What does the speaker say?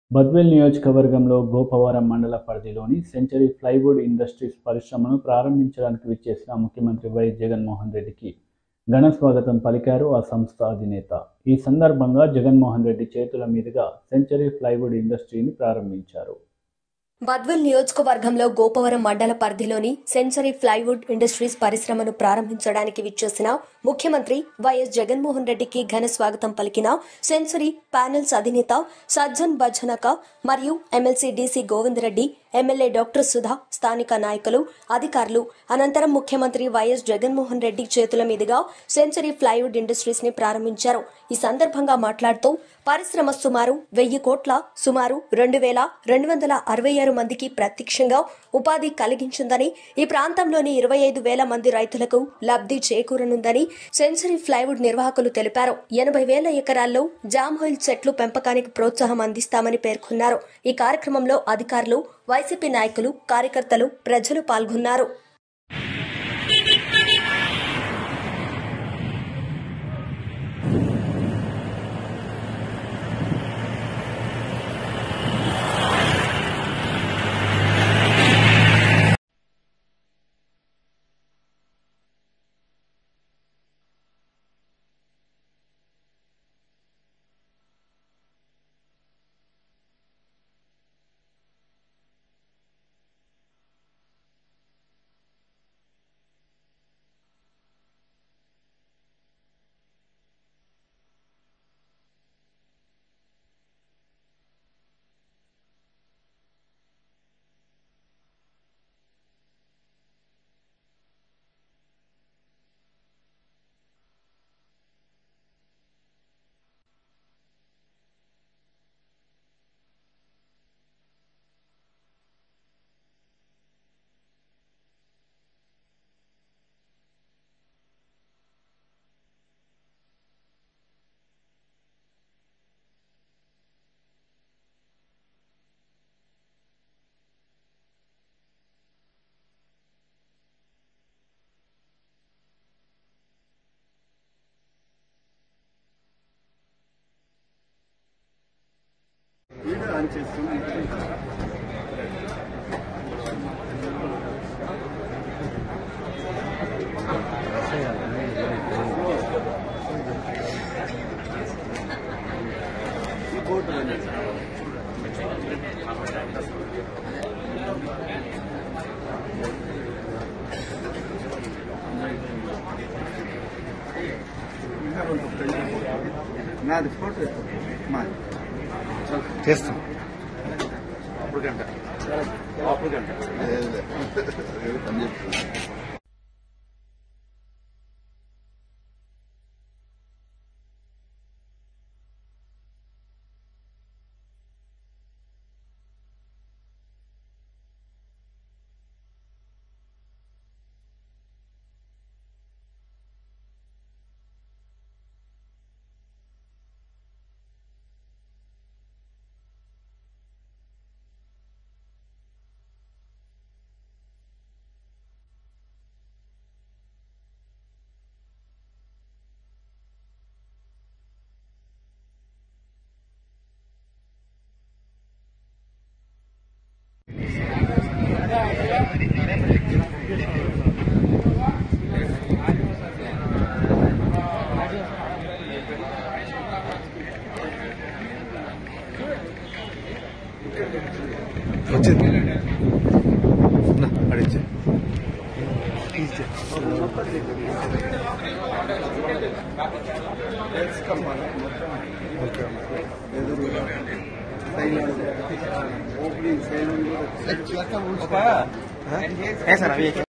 బద్వేల్ నియోజకవర్గంలో గోపవరం మండల పరిధిలోని సెంచరీ ప్లైవుడ్ ఇండస్ట్రీస్ పరిశ్రమను ప్రారంభించడానికి విచ్చేసిన ముఖ్యమంత్రి వైఎస్ జగన్మోహన్ రెడ్డికి ఘన స్వాగతం పలికారు ఆ సంస్థ అధినేత. ఈ సందర్భంగా జగన్మోహన్ రెడ్డి చేతుల మీదుగా సెంచరీ ప్లైవుడ్ ఇండస్ట్రీని ప్రారంభించారు. బద్వేల్ నియోజకవర్గంలో గోపవరం మండల పరిధిలోని సెంచరీ ప్లైవుడ్ ఇండస్ట్రీస్ పరిశ్రమను ప్రారంభించడానికి విచ్చేసిన ముఖ్యమంత్రి వైఎస్ జగన్మోహన్ రెడ్డికి ఘన స్వాగతం పలికిన సెంచరీ ప్యానెల్స్ అధినేత సజ్జన్ భజనక మరియు MLC DC Govindareddy, MLA doctor Sudha, స్థానిక నాయకులు, అధికారులు అనంతరం ముఖ్యమంత్రి వైఎస్ జగన్మోహన్ రెడ్డి చేతుల మీదుగా సెంచరీ ప్లైవుడ్ ఇండస్ట్రీస్ ని ప్రారంభించారు. ఈ సందర్భంగా మాట్లాడుతూ పరిశ్రమ సుమారు 1000 కోట్ల సుమారు 2266 మందికి ప్రత్యక్షంగా ఉపాధి కలిగించిందని, ఈ ప్రాంతంలోని 25,000 మంది రైతులకు లబ్ధి చేకూరనుందని సెంచరీ ప్లైవుడ్ నిర్వాహకులు తెలిపారు. 80,000 ఎకరాల్లో జామ్ ఆయిల్ చెట్లు పెంపకానికి ప్రోత్సాహం అందిస్తామని పేర్కొన్నారు. ఈ కార్యక్రమంలో అధికారులు, వైసీపీ నాయకులు, కార్యకర్తలు, ప్రజలు పాల్గొన్నారు. నాది ఫోటో చేస్తాం అప్పుడు గంట అడిచే ఓకే